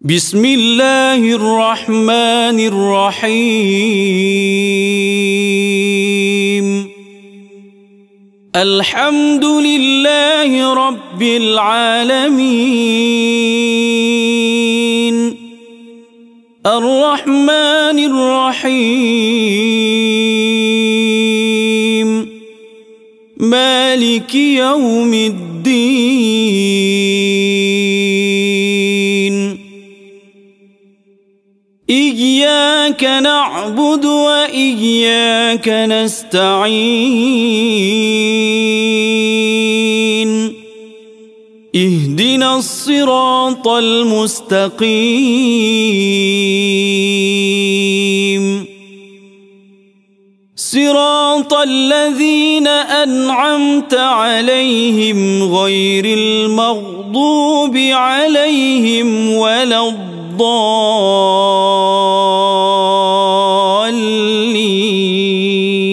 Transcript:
بسم الله الرحمن الرحيم. الحمد لله رب العالمين الرحمن الرحيم مالك يوم الدين. إياك نعبد وإياك نستعين. اهدنا الصراط المستقيم صراط الذين أنعمت عليهم غير المغضوب عليهم ولا الضالين.